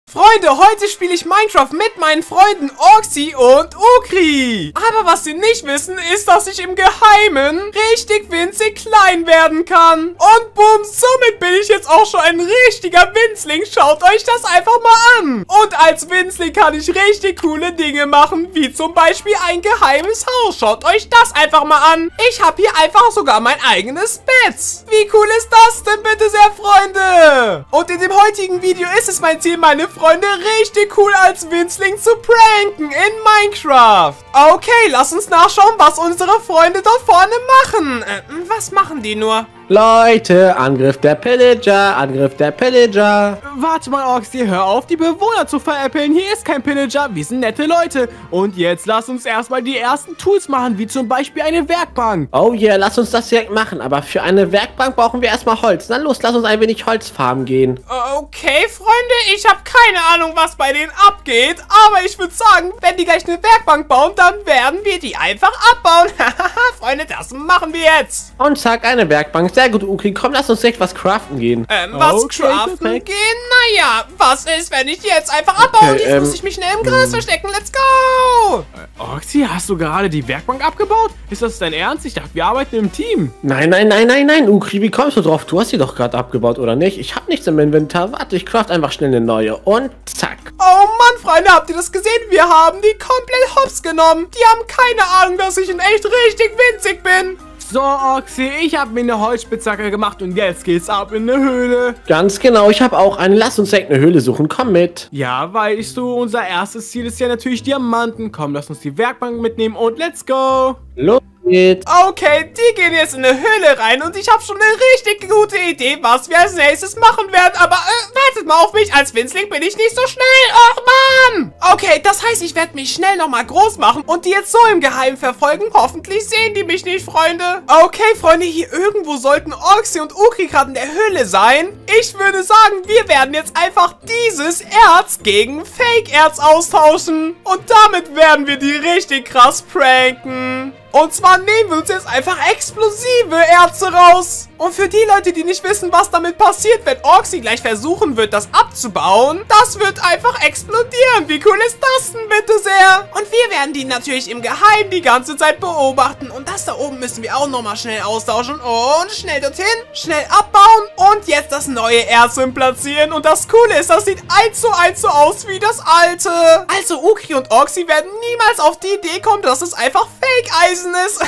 Freunde, heute spiele ich Minecraft mit meinen Freunden Oxy und Ukri. Aber was sie nicht wissen, ist, dass ich im Geheimen richtig winzig klein werden kann. Und boom, somit bin ich jetzt auch schon ein richtiger Winzling. Schaut euch das einfach mal an. Und als Winzling kann ich richtig coole Dinge machen, wie zum Beispiel ein geheimes Haus. Schaut euch das einfach mal an. Ich habe hier einfach sogar mein eigenes Bett. Wie cool ist das denn bitte sehr, Freunde? Und in dem heutigen Video ist es mein Ziel, meine Freunde richtig cool als Winzling zu pranken in Minecraft. Okay, lass uns nachschauen, was unsere Freunde dort vorne machen. Was machen die nur? Leute, Angriff der Pillager, Angriff der Pillager. Warte mal, Oxy, hör auf, die Bewohner zu veräppeln. Hier ist kein Pillager, wir sind nette Leute. Und jetzt lass uns erstmal die ersten Tools machen, wie zum Beispiel eine Werkbank. Oh yeah, lass uns das direkt machen. Aber für eine Werkbank brauchen wir erstmal Holz. Na los, lass uns ein wenig Holz farmen gehen. Okay, Freunde, ich habe keine Ahnung, was bei denen abgeht. Aber ich würde sagen, wenn die gleich eine Werkbank bauen, dann werden wir die einfach abbauen. Hahaha, Freunde, das machen wir jetzt. Und zack, eine Werkbank. Sehr gut, Ukri. Komm, lass uns direkt was craften gehen. Was Okay, craften perfekt. gehen? Naja, was ist, wenn ich die jetzt einfach abbaue? Und jetzt muss ich mich schnell im Gras verstecken. Let's go! Oxy, hast du gerade die Werkbank abgebaut? Ist das dein Ernst? Ich dachte, wir arbeiten im Team. Nein, Ukri, wie kommst du drauf? Du hast sie doch gerade abgebaut, oder nicht? Ich habe nichts im Inventar. Warte, ich craft einfach schnell eine neue. Und zack. Oh Mann, Freunde, habt ihr das gesehen? Wir haben die komplett hops genommen. Die haben keine Ahnung, dass ich in echt richtig winzig bin. So, Oxy, ich habe mir eine Holzspitzhacke gemacht und jetzt geht's ab in eine Höhle. Ganz genau, ich habe auch eine. Lass uns direkt eine Höhle suchen. Komm mit. Ja, weißt du, unser erstes Ziel ist ja natürlich Diamanten. Komm, lass uns die Werkbank mitnehmen und let's go. Los geht's. Okay, die gehen jetzt in eine Höhle rein und ich habe schon eine richtig gute Idee, was wir als nächstes machen werden. Aber wartet mal auf mich, als Winzling bin ich nicht so schnell. Ach Mann! Okay, das heißt, ich werde mich schnell nochmal groß machen und die jetzt so im Geheimen verfolgen. Hoffentlich sehen die mich nicht, Freunde. Okay, Freunde, hier irgendwo sollten Oxy und Ukri gerade in der Höhle sein. Ich würde sagen, wir werden jetzt einfach dieses Erz gegen Fake-Erz austauschen. Und damit werden wir die richtig krass pranken. Und zwar nehmen wir uns jetzt einfach explosive Erze raus. Und für die Leute, die nicht wissen, was damit passiert, wenn Oxy gleich versuchen wird, das abzubauen, das wird einfach explodieren. Wie cool ist das denn bitte sehr? Und wir werden die natürlich im Geheimen die ganze Zeit beobachten. Und das da oben müssen wir auch nochmal schnell austauschen. Und schnell dorthin, schnell abbauen und jetzt das neue Erz platzieren. Und das Coole ist, das sieht 1:1 so aus wie das alte. Also Ukri und Oxy werden niemals auf die Idee kommen, dass es einfach Fake-Eisen ist.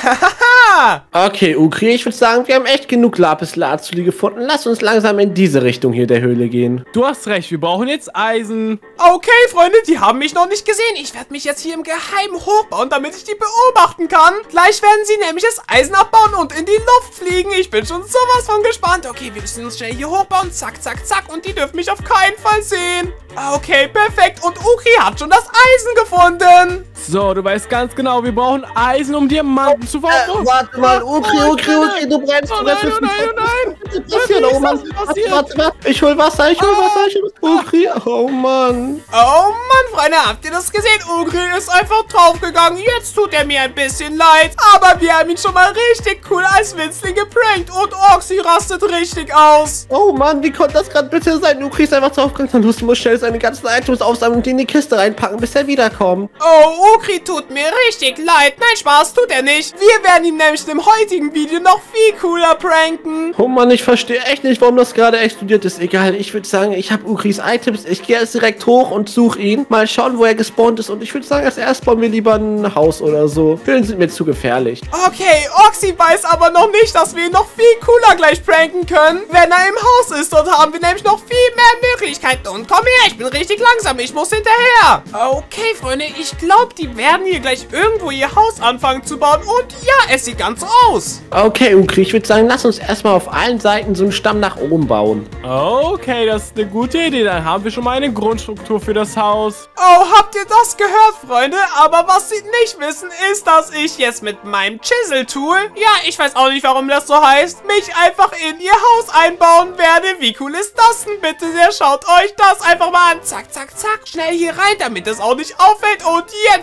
Okay, Ukri, ich würde sagen, wir haben echt genug Lapis-Lazuli gefunden. Lass uns langsam in diese Richtung hier der Höhle gehen. Du hast recht, wir brauchen jetzt Eisen. Okay, Freunde, die haben mich noch nicht gesehen. Ich werde mich jetzt hier im Geheimen hochbauen, damit ich die beobachten kann. Gleich werden sie nämlich das Eisen abbauen und in die Luft fliegen. Ich bin schon sowas von gespannt. Okay, wir müssen uns schnell hier hochbauen. Zack, zack, zack. Und die dürfen mich auf keinen Fall sehen. Okay, perfekt. Und Ukri hat schon das Eisen gefunden. So, du weißt ganz genau, wir brauchen Eisen, um Diamanten zu verkaufen. Warte mal, Ukri, du brennst. Oh nein, oh nein. Was hier, oh Mann. Warte. Ich hol Wasser. Ukri, oh Mann. Oh Mann, Freunde, habt ihr das gesehen? Ukri ist einfach draufgegangen. Jetzt tut er mir ein bisschen leid. Aber wir haben ihn schon mal richtig cool als Winzling geprankt. Und Oxy rastet richtig aus. Oh Mann, wie konnte das gerade bitte sein? Ukri ist einfach draufgegangen. Du musst schnell seine ganzen Items aufsammeln und die in die Kiste reinpacken, bis er wiederkommt. Oh, Ukri tut mir richtig leid. Nein, Spaß tut er nicht. Wir werden ihn nämlich im heutigen Video noch viel cooler pranken. Oh Mann, ich verstehe echt nicht, warum das gerade explodiert ist. Egal, ich würde sagen, ich habe Ukris Items. Ich gehe jetzt direkt hoch und suche ihn. Mal schauen, wo er gespawnt ist. Und ich würde sagen, als erstes bauen wir lieber ein Haus oder so. Höhlen sind mir zu gefährlich. Okay, Oxy weiß aber noch nicht, dass wir ihn noch viel cooler gleich pranken können, wenn er im Haus ist. Dort haben wir nämlich noch viel mehr Möglichkeiten. Und komm her, ich bin richtig langsam. Ich muss hinterher. Okay, Freunde, ich glaube, die werden hier gleich irgendwo ihr Haus anfangen zu bauen. Und ja, es sieht ganz so aus. Okay, Ukri, ich würde sagen, lass uns erstmal auf allen Seiten so einen Stamm nach oben bauen. Okay, das ist eine gute Idee. Dann haben wir schon mal eine Grundstruktur für das Haus. Oh, habt ihr das gehört, Freunde? Aber was sie nicht wissen, ist, dass ich jetzt mit meinem Chisel-Tool, ja, ich weiß auch nicht, warum das so heißt, mich einfach in ihr Haus einbauen werde. Wie cool ist das denn bitte sehr? Schaut euch das einfach mal an. Zack, zack, zack. Schnell hier rein, damit es auch nicht auffällt. Und jetzt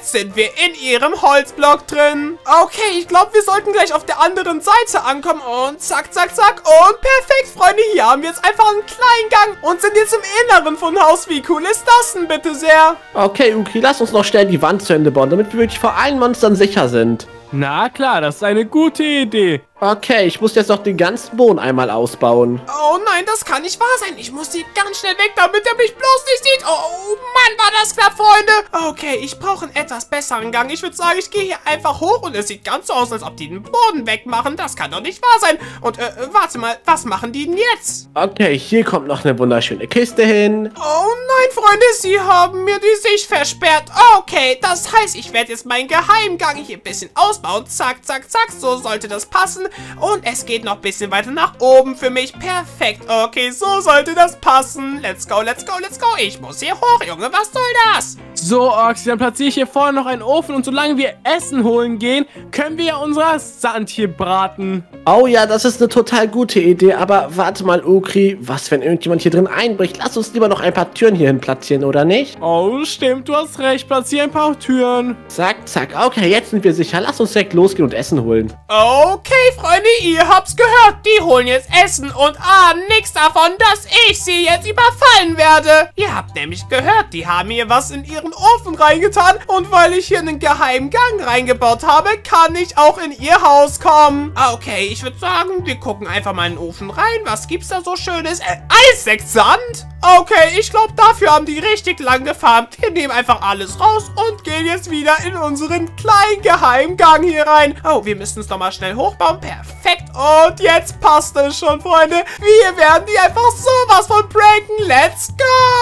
jetzt sind wir in ihrem Holzblock drin. Okay, ich glaube, wir sollten gleich auf der anderen Seite ankommen. Und zack, zack, zack. Und perfekt, Freunde. Hier haben wir jetzt einfach einen kleinen Gang und sind jetzt im Inneren von Haus. Wie cool ist das denn bitte sehr? Okay, Ukri, lass uns noch schnell die Wand zu Ende bauen, damit wir wirklich vor allen Monstern sicher sind. Na klar, das ist eine gute Idee. Okay, ich muss jetzt noch den ganzen Boden einmal ausbauen. Oh nein, das kann nicht wahr sein. Ich muss hier ganz schnell weg, damit er mich bloß nicht sieht. Oh Mann, war das knapp, Freunde. Okay, ich brauche einen etwas besseren Gang. Ich würde sagen, ich gehe hier einfach hoch und es sieht ganz so aus, als ob die den Boden wegmachen. Das kann doch nicht wahr sein. Und warte mal, was machen die denn jetzt? Okay, hier kommt noch eine wunderschöne Kiste hin. Oh nein, Freunde, sie haben mir die Sicht versperrt. Okay, das heißt, ich werde jetzt meinen Geheimgang hier ein bisschen ausbauen. Zack, zack, zack, so sollte das passen. Und es geht noch ein bisschen weiter nach oben für mich. Perfekt. Okay, so sollte das passen. Let's go, let's go, let's go. Ich muss hier hoch, Junge. Was soll das? So, Oxy, dann platziere ich hier vorne noch einen Ofen und solange wir Essen holen gehen, können wir ja unser Sand hier braten. Oh ja, das ist eine total gute Idee, aber warte mal, Ukri, was, wenn irgendjemand hier drin einbricht? Lass uns lieber noch ein paar Türen hierhin platzieren, oder nicht? Oh, stimmt, du hast recht, platziere ein paar Türen. Zack, zack, okay, jetzt sind wir sicher. Lass uns direkt losgehen und Essen holen. Okay, Freunde, ihr habt's gehört. Die holen jetzt Essen und nichts davon, dass ich sie jetzt überfallen werde. Ihr habt nämlich gehört, die haben hier was in ihren Ofen reingetan und weil ich hier einen geheimen Gang reingebaut habe, kann ich auch in ihr Haus kommen. Okay, ich würde sagen, wir gucken einfach mal in den Ofen rein. Was gibt's da so Schönes? Eissekt Sand? Okay, ich glaube, dafür haben die richtig lang gefarmt. Wir nehmen einfach alles raus und gehen jetzt wieder in unseren kleinen geheimen Gang hier rein. Oh, wir müssen es nochmal schnell hochbauen. Perfekt. Und jetzt passt es schon, Freunde. Wir werden die einfach sowas von pranken. Let's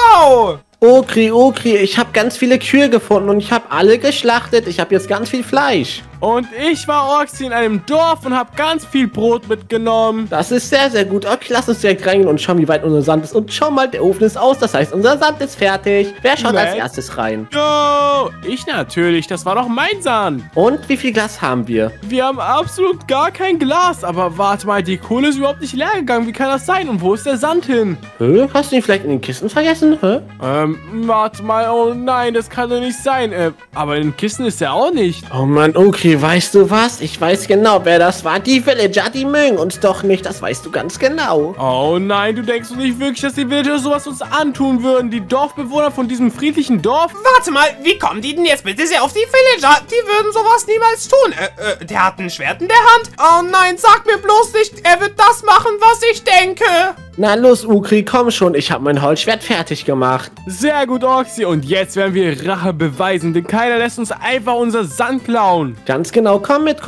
go! Ukri, ich habe ganz viele Kühe gefunden und ich habe alle geschlachtet. Ich habe jetzt ganz viel Fleisch. Und ich war Oxy in einem Dorf und habe ganz viel Brot mitgenommen. Das ist sehr, sehr gut. Okay, lass uns direkt reingehen und schauen, wie weit unser Sand ist. Und schau mal, der Ofen ist aus. Das heißt, unser Sand ist fertig. Wer schaut als erstes rein? Yo, ich natürlich. Das war doch mein Sand. Und wie viel Glas haben wir? Wir haben absolut gar kein Glas. Aber warte mal, die Kohle ist überhaupt nicht leer gegangen. Wie kann das sein? Und wo ist der Sand hin? Hä? Hast du ihn vielleicht in den Kisten vergessen? Hä? Warte mal. Oh nein, das kann doch nicht sein. Aber in den Kisten ist er auch nicht. Oh Mann, okay. Weißt du was? Ich weiß genau, wer das war. Die Villager, die mögen uns doch nicht. Das weißt du ganz genau. Oh nein, du denkst doch nicht wirklich, dass die Villager sowas uns antun würden? Die Dorfbewohner von diesem friedlichen Dorf? Warte mal, wie kommen die denn jetzt bitte sehr auf die Villager? Die würden sowas niemals tun. Der hat ein Schwert in der Hand. Oh nein, sag mir bloß nicht, er wird das machen, was ich denke. Na los, Ukri, komm schon. Ich habe mein Holzschwert fertig gemacht. Sehr gut, Oxy. Und jetzt werden wir Rache beweisen, denn keiner lässt uns einfach unser Sand klauen. Ganz genau. Komm mit.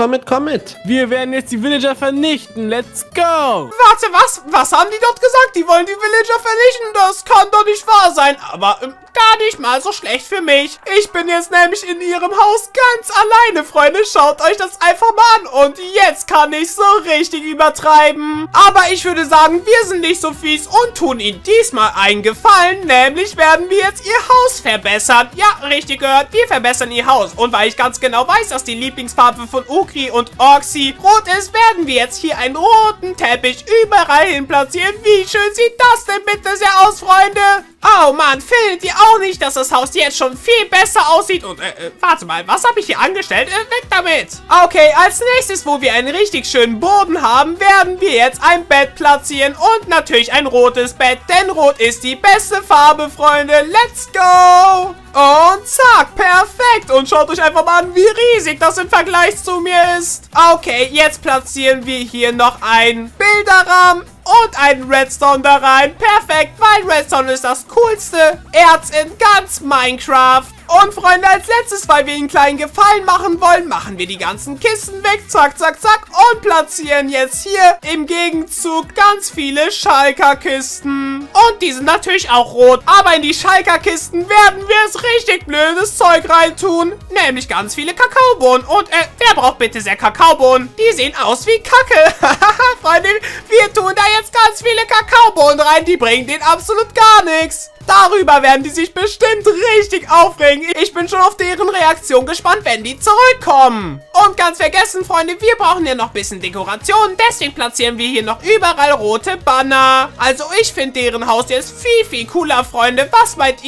Wir werden jetzt die Villager vernichten. Let's go. Warte, was? Was haben die dort gesagt? Die wollen die Villager vernichten? Das kann doch nicht wahr sein. Aber gar nicht mal so schlecht für mich. Ich bin jetzt nämlich in ihrem Haus ganz alleine, Freunde. Schaut euch das einfach mal an. Und jetzt kann ich so richtig übertreiben. Aber ich würde sagen, wir sind nicht so fies und tun ihnen diesmal einen Gefallen. Nämlich werden wir jetzt ihr Haus verbessern. Ja, richtig gehört. Wir verbessern ihr Haus. Und weil ich ganz genau weiß, dass die Lieblingsfarbe von Ukri und Oxy rot ist, werden wir jetzt hier einen roten Teppich überall hin platzieren. Wie schön sieht das denn bitte sehr aus, Freunde? Oh Mann, findet ihr auch nicht, dass das Haus jetzt schon viel besser aussieht? Und, warte mal, was habe ich hier angestellt? Weg damit! Okay, als nächstes, wo wir einen richtig schönen Boden haben, werden wir jetzt ein Bett platzieren und natürlich ein rotes Bett, denn rot ist die beste Farbe, Freunde. Let's go! Und zack, perfekt. Und schaut euch einfach mal an, wie riesig das im Vergleich zu mir ist. Okay, jetzt platzieren wir hier noch einen Bilderrahmen und einen Redstone da rein. Perfekt, weil Redstone ist das coolste Erz in ganz Minecraft. Und Freunde, als letztes, weil wir ihnen einen kleinen Gefallen machen wollen, machen wir die ganzen Kisten weg. Zack, zack, zack. Und platzieren jetzt hier im Gegenzug ganz viele Schalker-Kisten. Und die sind natürlich auch rot. Aber in die Schalker-Kisten werden wir es richtig blödes Zeug reintun. Nämlich ganz viele Kakaobohnen. Und wer braucht bitte sehr Kakaobohnen? Die sehen aus wie Kacke. Freunde, wir tun da jetzt ganz viele Kakaobohnen rein. Die bringen denen absolut gar nichts. Darüber werden die sich bestimmt richtig aufregen. Ich bin schon auf deren Reaktion gespannt, wenn die zurückkommen. Und ganz vergessen, Freunde, wir brauchen ja noch ein bisschen Dekoration. Deswegen platzieren wir hier noch überall rote Banner. Also ich finde deren Haus jetzt viel, viel cooler, Freunde. Was meint ihr?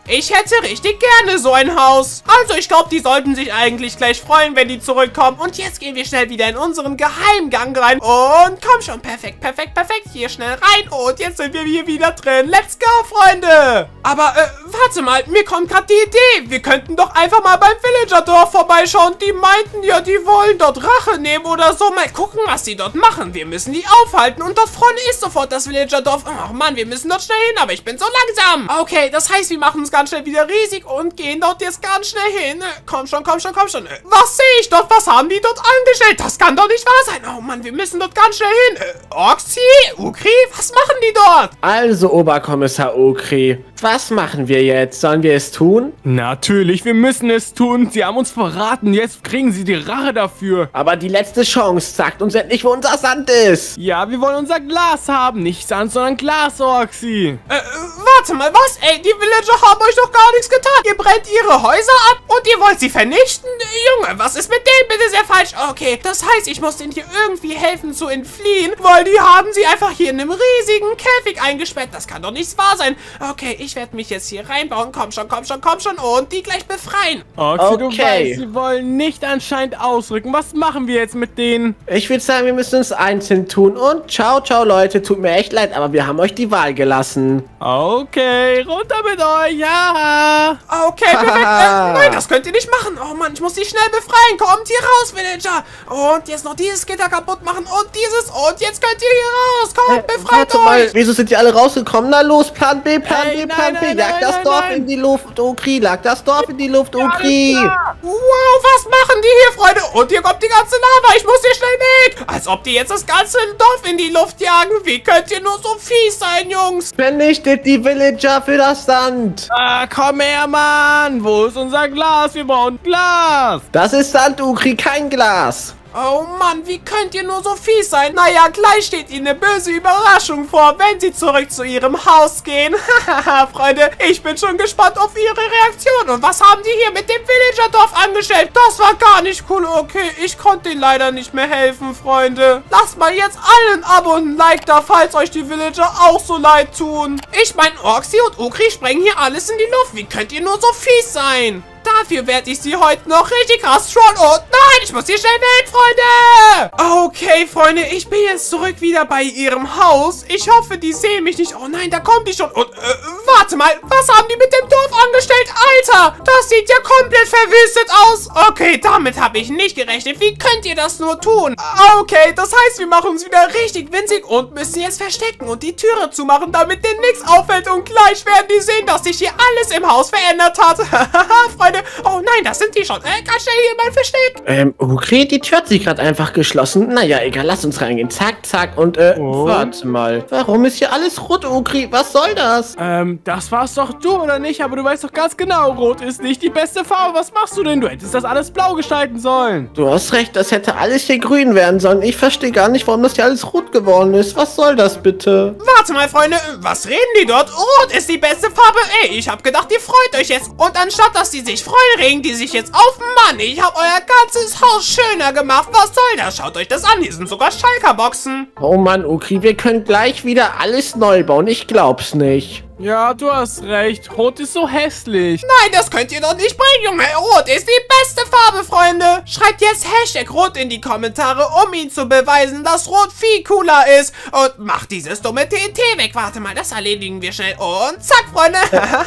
Ich hätte richtig gerne so ein Haus. Also ich glaube, die sollten sich eigentlich gleich freuen, wenn die zurückkommen. Und jetzt gehen wir schnell wieder in unseren Geheimgang rein. Und komm schon, perfekt, perfekt, perfekt. Hier schnell rein und jetzt sind wir hier wieder drin. Let's go, Freunde. Aber, warte mal, mir kommt gerade die Idee. Wir könnten doch einfach mal beim Villagerdorf vorbeischauen. Die meinten ja, die wollen dort Rache nehmen oder so. Mal gucken, was die dort machen. Wir müssen die aufhalten. Und dort vorne ist sofort das Villagerdorf. Ach Mann, wir müssen dort schnell hin, aber ich bin so langsam. Okay, das heißt, wir machen uns ganz schnell wieder riesig und gehen dort jetzt ganz schnell hin. Komm schon, komm schon, komm schon. Was sehe ich dort? Was haben die dort angestellt? Das kann doch nicht wahr sein. Oh Mann, wir müssen dort ganz schnell hin. Oxy? Ukri? Was machen die dort? Also, Oberkommissar Ukri, was machen wir jetzt? Sollen wir es tun? Natürlich, wir müssen es tun. Sie haben uns verraten. Jetzt kriegen sie die Rache dafür. Aber die letzte Chance, sagt uns endlich, wo unser Sand ist. Ja, wir wollen unser Glas haben. Nicht Sand, sondern Glas, Oxy. Warte mal, was? Ey, die Villager haben euch doch gar nichts getan. Ihr brennt ihre Häuser ab und ihr wollt sie vernichten? Junge, was ist mit denen bitte sehr falsch? Okay, das heißt, ich muss denen hier irgendwie helfen zu entfliehen, weil die haben sie einfach hier in einem riesigen Käfig eingesperrt. Das kann doch nicht wahr sein. Okay, ich werde mich jetzt hier reinbauen. Komm schon, komm schon, komm schon und die gleich befreien. Oxy, du weißt, sie wollen nicht anscheinend ausrücken. Was machen wir jetzt mit denen? Ich würde sagen, wir müssen uns einzeln tun und ciao, ciao, Leute. Tut mir echt leid, aber wir haben euch die Wahl gelassen. Okay, runter mit euch, ja. Okay, perfekt. Nein, das könnt ihr nicht machen. Oh Mann, ich muss die schnell befreien. Kommt hier raus, Villager. Und jetzt noch dieses Gitter kaputt machen und dieses. Und jetzt könnt ihr hier raus. Kommt, befreit euch. Mal, wieso sind die alle rausgekommen? Na los, Plan B, Plan B, Plan B. Nein, Jag das Dorf in die Luft, Ukri. Lag das Dorf in die Luft, Ukri. Wow, was machen die hier, Freunde? Und hier kommt die ganze Lava. Ich muss hier schnell weg. Als ob die jetzt das ganze Dorf in die Luft jagen. Wie könnt ihr nur so fies sein, Jungs? Vernichtet die Villager für das Sand. Komm her, Mann. Wo ist unser Glas? Wir brauchen Glas. Das ist Sand, Ukri, kein Glas. Oh Mann, wie könnt ihr nur so fies sein? Naja, gleich steht ihnen eine böse Überraschung vor, wenn sie zurück zu ihrem Haus gehen. Hahaha, Freunde, ich bin schon gespannt auf ihre Reaktion. Und was haben die hier mit dem Villagerdorf angestellt? Das war gar nicht cool. Okay, ich konnte ihnen leider nicht mehr helfen, Freunde. Lasst mal jetzt allen ein Abo und ein Like da, falls euch die Villager auch so leid tun. Ich meine, Oxy und Ukri sprengen hier alles in die Luft. Wie könnt ihr nur so fies sein? Dafür werde ich sie heute noch richtig krass trollen. Und nein, ich muss hier schnell weg, Freunde. Okay, Freunde, ich bin jetzt zurück wieder bei ihrem Haus. Ich hoffe, die sehen mich nicht. Oh nein, da kommen die schon. Und, warte mal, was haben die mit dem Dorf angestellt? Alter, das sieht ja komplett verwüstet aus. Okay, damit habe ich nicht gerechnet. Wie könnt ihr das nur tun? Okay, das heißt, wir machen uns wieder richtig winzig und müssen jetzt verstecken und die Türe zumachen, damit denen nichts auffällt. Und gleich werden die sehen, dass sich hier alles im Haus verändert hat. Haha, Freunde. Oh nein, das sind die schon. Ganz schnell hier mein Versteck. Okay, die Tür hat sich gerade einfach geschlossen. Naja, egal, lass uns reingehen. Zack, zack und, warte mal. Warum ist hier alles rot, Ukri? Was soll das? Das war's doch du, oder nicht? Aber du weißt doch ganz genau, rot ist nicht die beste Farbe. Was machst du denn? Du hättest das alles blau gestalten sollen. Du hast recht, das hätte alles hier grün werden sollen. Ich verstehe gar nicht, warum das hier alles rot geworden ist. Was soll das bitte? Warte mal, Freunde. Was reden die dort? Rot ist die beste Farbe. Ey, ich habe gedacht, ihr freut euch jetzt. Und anstatt, dass die sich freuen, regen die sich jetzt auf. Mann, ich habe euer ganzes Haus schöner gemacht. Was soll das? Schaut euch das an. Hier sind sogar Schalker-Boxen. Oh Mann, Ukri, wir können gleich wieder alles neu bauen. Ich glaub's nicht. Ja, du hast recht. Rot ist so hässlich. Nein, das könnt ihr doch nicht bringen, Junge. Rot ist die beste Farbe, Freunde. Schreibt jetzt #Rot in die Kommentare, um ihn zu beweisen, dass Rot viel cooler ist. Und macht dieses dumme TNT weg. Warte mal, das erledigen wir schnell. Und zack, Freunde.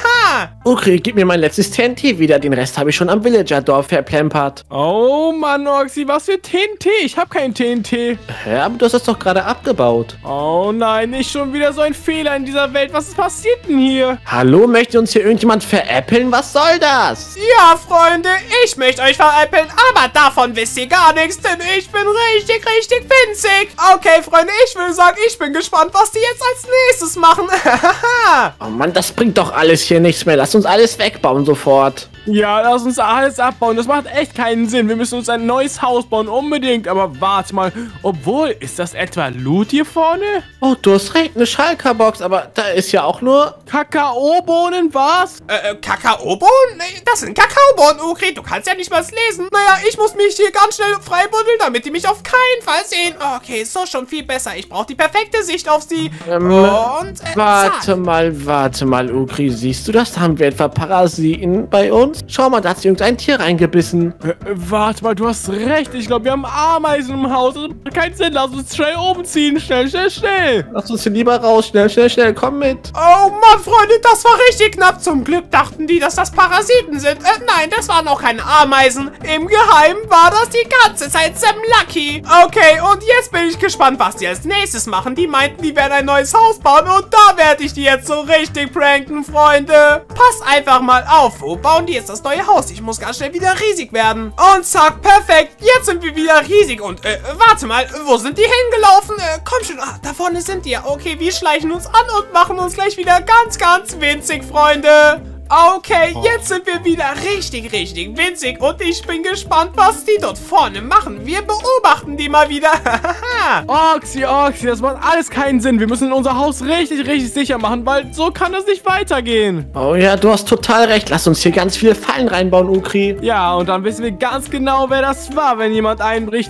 Ukri, gib mir mein letztes TNT wieder. Den Rest habe ich schon am Villagerdorf verplempert. Oh Mann, Oxy, was für TNT? Ich habe kein TNT. Hä, aber du hast es doch gerade abgebaut. Oh nein, nicht schon wieder so ein Fehler in dieser Welt. Was ist passiert denn hier? Hallo, möchte uns hier irgendjemand veräppeln? Was soll das? Ja, Freunde, ich möchte euch veräppeln, aber davon wisst ihr gar nichts, denn ich bin richtig, richtig winzig. Okay, Freunde, ich will sagen, ich bin gespannt, was die jetzt als nächstes machen. Oh Mann, das bringt doch alles hier nichts mehr. Lass uns alles wegbauen sofort. Ja, lass uns alles abbauen. Das macht echt keinen Sinn. Wir müssen uns ein neues Haus bauen, unbedingt. Aber warte mal. Obwohl, ist das etwa Loot hier vorne? Oh, du hast recht, eine Schalker-Box, aber da ist ja auch nur... Kakaobohnen, was? Kakaobohnen? Nee, das sind Kakaobohnen, Ukri. Du kannst ja nicht was lesen. Naja, ich muss mich hier ganz schnell freibuddeln, damit die mich auf keinen Fall sehen. Okay, so schon viel besser. Ich brauche die perfekte Sicht auf sie. Und, warte mal, Ukri. Siehst du das? Da haben wir etwa Parasiten bei uns? Schau mal, da hat sich irgendein Tier reingebissen. Warte mal, du hast recht. Ich glaube, wir haben Ameisen im Haus. Das macht keinen Sinn. Lass uns schnell umziehen. Schnell, schnell, schnell. Lass uns hier lieber raus. Schnell, schnell, schnell. Komm mit. Oh Mann, Freunde, das war richtig knapp. Zum Glück dachten die, dass das Parasiten sind. Nein, das waren auch keine Ameisen. Im Geheimen war das die ganze Zeit Sam Lucky. Okay, und jetzt bin ich gespannt, was die als nächstes machen. Die meinten, die werden ein neues Haus bauen und da werde ich die jetzt so richtig pranken, Freunde. Passt einfach mal auf. Wo bauen die jetzt das neue Haus? Ich muss ganz schnell wieder riesig werden. Und zack, perfekt. Jetzt sind wir wieder riesig. Und, warte mal, wo sind die hingelaufen? Komm schon, da vorne sind die ja. Okay, wir schleichen uns an und machen uns gleich wieder ganz, ganz winzig, Freunde. Okay, jetzt sind wir wieder richtig, richtig winzig und ich bin gespannt, was die dort vorne machen. Wir beobachten die mal wieder. Oxy, das macht alles keinen Sinn. Wir müssen unser Haus richtig, richtig sicher machen, weil so kann das nicht weitergehen. Oh ja, du hast total recht. Lass uns hier ganz viele Fallen reinbauen, Ukri. Ja, und dann wissen wir ganz genau, wer das war, wenn jemand einbricht.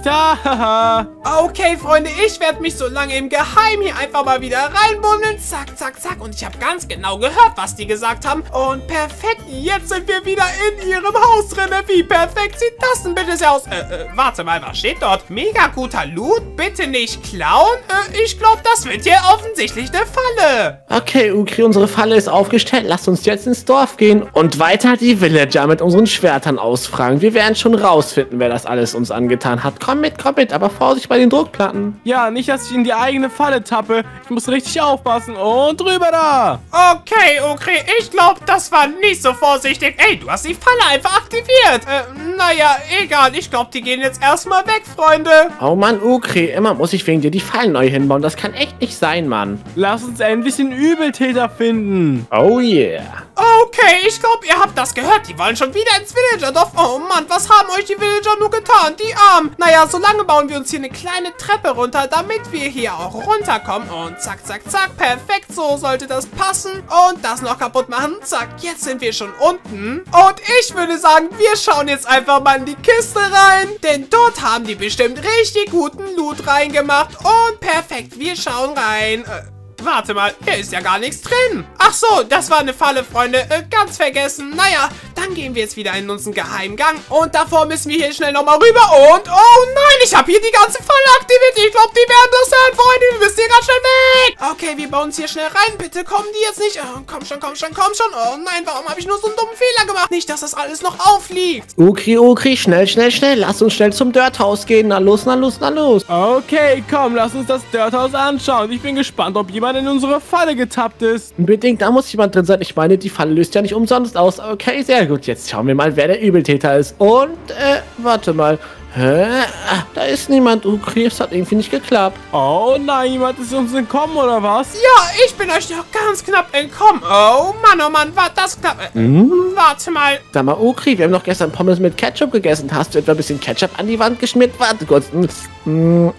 Okay, Freunde, ich werde mich so lange im Geheimen hier einfach mal wieder reinbuddeln. Zack, zack, zack. Und ich habe ganz genau gehört, was die gesagt haben. Und perfekt, jetzt sind wir wieder in ihrem Haus drin. Wie perfekt sieht das denn bitte aus? Warte mal, was steht dort? Mega guter Loot, bitte nicht klauen. Ich glaube, das wird hier offensichtlich eine Falle. Okay, Ukri, unsere Falle ist aufgestellt. Lass uns jetzt ins Dorf gehen und weiter die Villager mit unseren Schwertern ausfragen. Wir werden schon rausfinden, wer das alles uns angetan hat. Komm mit, aber Vorsicht bei den Druckplatten. Ja, nicht, dass ich in die eigene Falle tappe. Ich muss richtig aufpassen. Und drüber da. Okay, Ukri, ich glaube, das war nicht so vorsichtig. Ey, du hast die Falle einfach aktiviert. Naja, egal. Ich glaube, die gehen jetzt erstmal weg, Freunde. Oh Mann, Ukri, immer muss ich wegen dir die Fallen neu hinbauen. Das kann echt nicht sein, Mann. Lass uns endlich den Übeltäter finden. Oh yeah. Okay, ich glaube, ihr habt das gehört. Die wollen schon wieder ins Villagerdorf. Oh Mann, was haben euch die Villager nur getan? Die Armen. Naja, solange bauen wir uns hier eine kleine Treppe runter, damit wir hier auch runterkommen. Und zack, zack, zack. Perfekt, so sollte das passen. Und das noch kaputt machen. Zack, jetzt sind wir schon unten. Und ich würde sagen, wir schauen jetzt einfach mal in die Kiste rein. Denn dort haben die bestimmt richtig guten Loot reingemacht. Und perfekt, wir schauen rein. Warte mal, hier ist ja gar nichts drin. Ach so, das war eine Falle, Freunde. Ganz vergessen. Naja, dann gehen wir jetzt wieder in unseren Geheimgang. Und davor müssen wir hier schnell nochmal rüber. Und, oh nein, ich habe hier die ganze Falle aktiviert. Ich glaube, die werden das hören, Freunde. Wir müssen hier ganz schnell weg. Okay, wir bauen uns hier schnell rein. Bitte kommen die jetzt nicht. Oh, komm schon, komm schon, komm schon. Oh nein, warum habe ich nur so einen dummen Fehler gemacht? Nicht, dass das alles noch aufliegt. Ukri, schnell, schnell, schnell. Lass uns schnell zum Dirthaus gehen. Na los, na los, na los. Okay, komm, lass uns das Dirthaus anschauen. Ich bin gespannt, ob jemand in unsere Falle getappt ist. Unbedingt, da muss jemand drin sein. Ich meine, die Falle löst ja nicht umsonst aus. Okay, sehr gut. Jetzt schauen wir mal, wer der Übeltäter ist. Und, warte mal. Hä? Ach, da ist niemand. Ukri, es hat irgendwie nicht geklappt. Oh nein, jemand ist uns entkommen, oder was? Ja, ich bin euch noch ganz knapp entkommen. Oh Mann, war das knapp. Warte mal. Sag mal, Ukri, wir haben doch gestern Pommes mit Ketchup gegessen. Hast du etwa ein bisschen Ketchup an die Wand geschmiert? Warte kurz. Oh nein,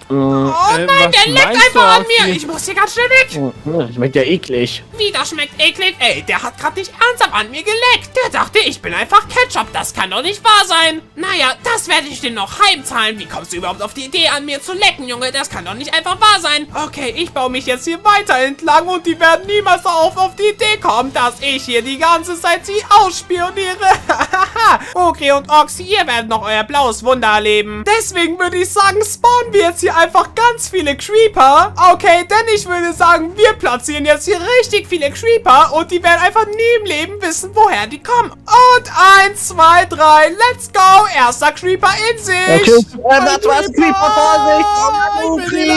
der leckt einfach an mir. Ich muss hier ganz schnell weg. Schmeckt ja eklig. Wie, das schmeckt eklig? Ey, der hat gerade nicht ernsthaft an mir geleckt. Der dachte, ich bin einfach Ketchup. Das kann doch nicht wahr sein. Naja, das werde ich dir noch heimzahlen. Wie kommst du überhaupt auf die Idee, an mir zu lecken, Junge? Das kann doch nicht einfach wahr sein. Okay, ich baue mich jetzt hier weiter entlang und die werden niemals auf die Idee kommen, dass ich hier die ganze Zeit sie ausspioniere. Okay, und Oxy, ihr werdet noch euer blaues Wunder erleben. Deswegen würde ich sagen, spawnen wir jetzt hier einfach ganz viele Creeper. Okay, denn ich würde sagen, wir platzieren jetzt hier richtig viele Creeper und die werden einfach nie im Leben wissen, woher die kommen. Und 1, 2, 3, let's go. Erster Creeper in sich. Okay, was Creeper, Vorsicht.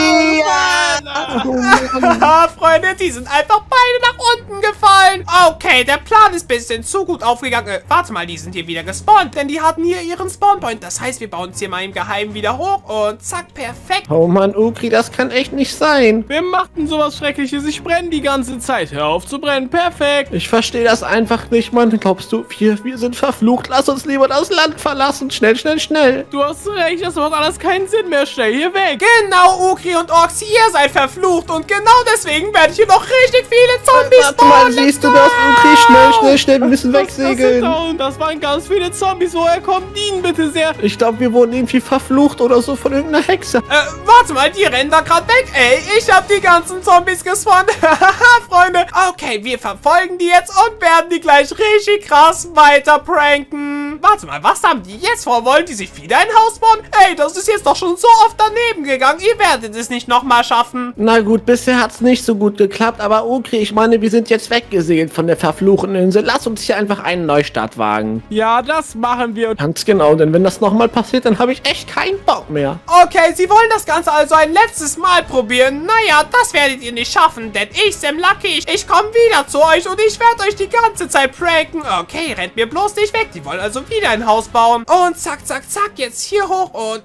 Freunde, die sind einfach beide nach unten gefallen. Okay, der Plan ist ein bisschen zu gut aufgegangen. Warte mal, die sind hier wieder wieder gespawnt, denn die hatten hier ihren Spawnpoint. Das heißt, wir bauen es hier mal im Geheimen wieder hoch und zack, perfekt. Oh Mann, Ukri, das kann echt nicht sein. Wer macht denn sowas Schreckliches? Ich brenne die ganze Zeit. Hör auf zu brennen. Perfekt. Ich verstehe das einfach nicht, Mann. Glaubst du, wir sind verflucht? Lass uns lieber das Land verlassen. Schnell, schnell, schnell. Du hast recht, das macht alles keinen Sinn mehr. Schnell hier weg. Genau, Ukri und Oxy, ihr seid verflucht und genau deswegen werde ich hier noch richtig viele Zombies Warte mal, spawnen. siehst du das, Ukri? Schnell, schnell, schnell. Wir müssen wegsegeln. Das waren ganz viele Zombies. Woher kommen die denn bitte sehr? Ich glaube, wir wurden irgendwie verflucht oder so von irgendeiner Hexe. Warte mal, die rennen da gerade weg. Ey, ich habe die ganzen Zombies gespawnt. Haha, Freunde. Okay, wir verfolgen die jetzt und werden die gleich richtig krass weiter pranken. Warte mal, was haben die jetzt vor? Wollen die sich wieder ein Haus bauen? Ey, das ist jetzt doch schon so oft daneben gegangen. Ihr werdet es nicht nochmal schaffen. Na gut, bisher hat es nicht so gut geklappt, aber Ukri, ich meine, wir sind jetzt weggesegelt von der verfluchten Insel. Lass uns hier einfach einen Neustart wagen. Ja, das machen wir. Ganz genau, denn wenn das nochmal passiert, dann habe ich echt keinen Bock mehr. Okay, sie wollen das Ganze also ein letztes Mal probieren. Naja, das werdet ihr nicht schaffen, denn ich, Sam Lucky, ich komme wieder zu euch und ich werde euch die ganze Zeit pranken. Okay, rennt mir bloß nicht weg. Die wollen also wieder ein Haus bauen. Und zack, zack, zack, jetzt hier hoch und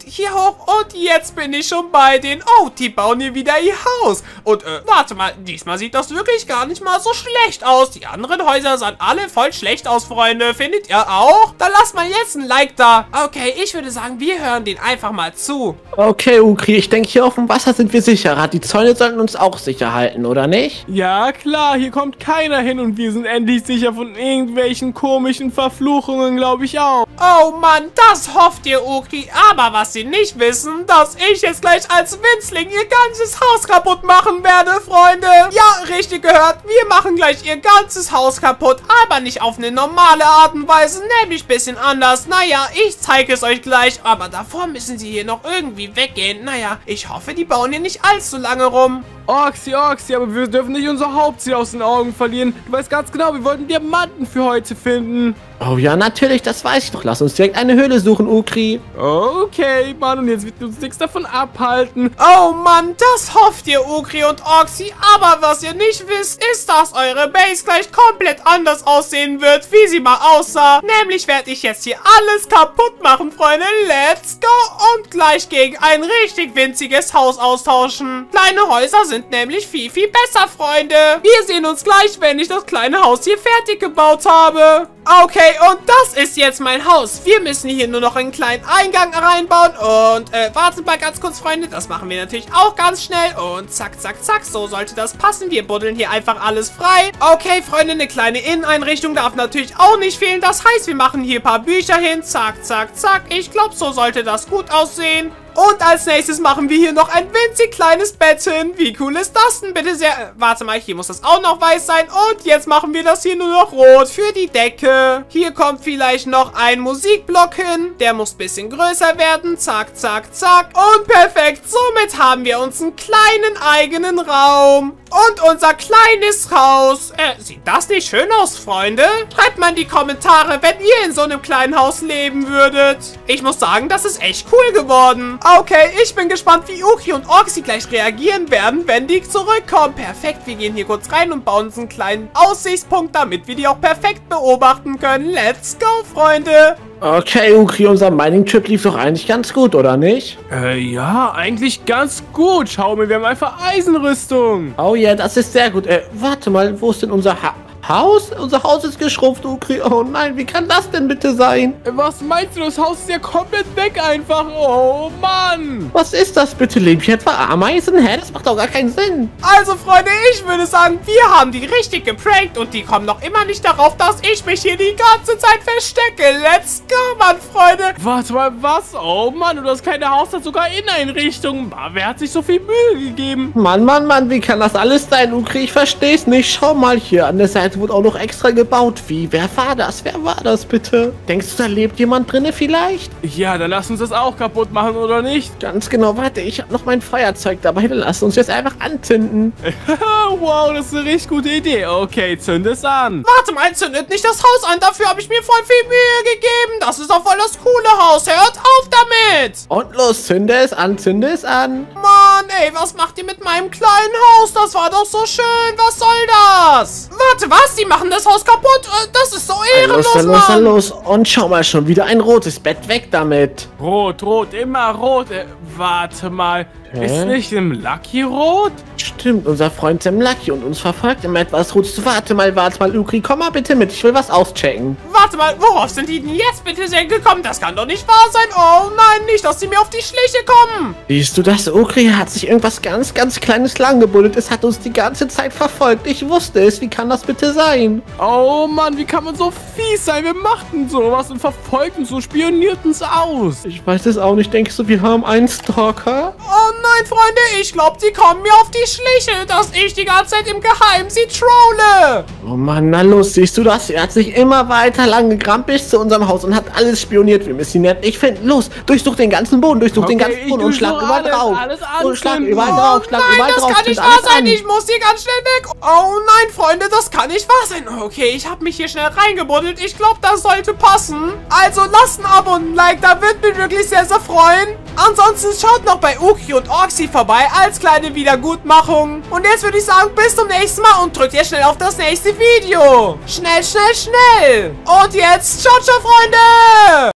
jetzt bin ich schon bei denen. Oh, die bauen hier wieder ihr Haus. Und warte mal, diesmal sieht das wirklich gar nicht mal so schlecht aus. Die anderen Häuser sahen alle voll schlecht aus, Freunde. Findet ihr auch? Dann lasst mal jetzt ein Like da. Okay, ich würde sagen, wir hören den einfach mal zu. Okay, Ukri, ich denke, hier auf dem Wasser sind wir sicherer. Die Zäune sollten uns auch sicher halten, oder nicht? Ja, klar, hier kommt keiner hin und wir sind endlich sicher von irgendwelchen komischen Verfluchungen, glaube ich auch. Oh Mann, das hofft ihr, Ukri. Aber was sie nicht wissen, dass ich jetzt gleich als Winzling ihr ganzes Haus kaputt machen werde, Freunde. Ja, richtig gehört. Wir machen gleich ihr ganzes Haus kaputt, aber nicht auf eine normale Art und Weise, nämlich ein bisschen anders. Naja, ich zeige es euch gleich, aber davor müssen sie hier noch irgendwie weggehen. Naja, ich hoffe, die bauen hier nicht allzu lange rum. Oxy, aber wir dürfen nicht unser Hauptziel aus den Augen verlieren. Du weißt ganz genau, wir wollten Diamanten für heute finden. Oh ja, natürlich, das weiß ich doch. Lass uns direkt eine Höhle suchen, Ukri. Okay, Mann, und jetzt wird uns nichts davon abhalten. Oh Mann, das hofft ihr, Ukri und Oxy. Aber was ihr nicht wisst, ist, dass eure Base gleich komplett anders aussehen wird, wie sie mal aussah. Nämlich werde ich jetzt hier alles kaputt machen, Freunde. Let's go! Und gleich gegen ein richtig winziges Haus austauschen. Kleine Häuser sind nämlich viel, viel besser, Freunde. Wir sehen uns gleich, wenn ich das kleine Haus hier fertig gebaut habe. Okay, und das ist jetzt mein Haus. Wir müssen hier nur noch einen kleinen Eingang reinbauen. Und wartet mal ganz kurz, Freunde. Das machen wir natürlich auch ganz schnell. Und zack, zack, zack. So sollte das passen. Wir buddeln hier einfach alles frei. Okay, Freunde, eine kleine Inneneinrichtung darf natürlich auch nicht fehlen. Das heißt, wir machen hier ein paar Bücher hin. Zack, zack, zack. Ich glaube, so sollte das gut aussehen. Und als nächstes machen wir hier noch ein winzig kleines Bett hin. Wie cool ist das denn bitte sehr? Warte mal, hier muss das auch noch weiß sein. Und jetzt machen wir das hier nur noch rot für die Decke. Hier kommt vielleicht noch ein Musikblock hin. Der muss ein bisschen größer werden. Zack, zack, zack. Und perfekt. Somit haben wir uns einen kleinen eigenen Raum. Und unser kleines Haus. Sieht das nicht schön aus, Freunde? Schreibt mal in die Kommentare, wenn ihr in so einem kleinen Haus leben würdet. Ich muss sagen, das ist echt cool geworden. Okay, ich bin gespannt, wie Ukri und Oxy gleich reagieren werden, wenn die zurückkommen. Perfekt, wir gehen hier kurz rein und bauen uns einen kleinen Aussichtspunkt, damit wir die auch perfekt beobachten können. Let's go, Freunde. Okay, Ukri, unser Mining-Trip lief doch eigentlich ganz gut, oder nicht? Ja, eigentlich ganz gut. Schau mal, wir haben einfach Eisenrüstung. Oh ja, das ist sehr gut. Warte mal, wo ist denn unser Haus? Unser Haus ist geschrumpft, Ukri. Oh nein, wie kann das denn bitte sein? Was meinst du? Das Haus ist ja komplett weg einfach. Oh Mann. Was ist das bitte? Leben hier etwa Ameisen? Hä? Das macht doch gar keinen Sinn. Also, Freunde, ich würde sagen, wir haben die richtig geprankt und die kommen noch immer nicht darauf, dass ich mich hier die ganze Zeit verstecke. Let's go, Mann, Freunde. Warte mal, was? Oh Mann, und das kleine Haus hat sogar Inneneinrichtungen. Wer hat sich so viel Mühe gegeben? Mann, wie kann das alles sein, Ukri? Ich versteh's nicht. Schau mal hier, an der Seite wurde auch noch extra gebaut. Wie? Wer war das? Wer war das bitte? Denkst du, da lebt jemand drinne vielleicht? Ja, dann lass uns das auch kaputt machen, oder nicht? Ganz genau, warte, ich habe noch mein Feuerzeug dabei. Dann lass uns jetzt einfach anzünden. Wow, das ist eine richtig gute Idee. Okay, zünd es an. Warte mal, zündet nicht das Haus an. Dafür habe ich mir voll viel Mühe gegeben. Das ist doch voll das coole Haus. Hört auf damit. Und los, zünde es an, zünde es an. Mann, ey, was macht ihr mit meinem kleinen Haus? Das war doch so schön. Was soll das? Warte, was? Was? Die machen das Haus kaputt? Das ist so ehrenlos, Dann los. Und schau mal, schon wieder ein rotes Bett. Weg damit. Rot, immer rot. Warte mal. Ist nicht im Lucky rot? Stimmt, unser Freund Sam Lucky und uns verfolgt immer etwas Rotes. Warte mal, Ukri, komm mal bitte mit. Ich will was auschecken. Warte mal, worauf sind die denn jetzt bitte sehr gekommen? Das kann doch nicht wahr sein. Oh nein, nicht, dass sie mir auf die Schliche kommen. Siehst du das? Ukri hat sich irgendwas ganz Kleines lang gebuddelt. Es hat uns die ganze Zeit verfolgt. Ich wusste es. Wie kann das bitte sein? Oh Mann, wie kann man so fies sein? Wir machten sowas und verfolgten so, spionierten es aus. Ich weiß es auch nicht. Denkst du, wir haben einen Stalker? Oh nein, Freunde, ich glaube, die kommen mir auf die Schliche, dass ich die ganze Zeit im Geheimen sie trolle. Oh Mann, na los, siehst du das? Er hat sich immer weiter lang gekramt bis zu unserem Haus und hat alles spioniert. Wir müssen ihn nicht. Ich finde, los, durchsuch den ganzen Boden, und schlag überall drauf. Schlag überall drauf. Das kann nicht wahr sein. Ich muss hier ganz schnell weg. Oh nein, Freunde, das kann nicht wahr sein. Okay, ich habe mich hier schnell reingebuddelt. Ich glaube, das sollte passen. Also lasst ein Abo und ein Like, da wird mich wirklich sehr freuen. Ansonsten schaut noch bei Ukri und Orxy vorbei als kleine Wiedergutmachung. Und jetzt würde ich sagen, bis zum nächsten Mal und drückt jetzt schnell auf das nächste Video. Schnell. Und jetzt, ciao, Freunde!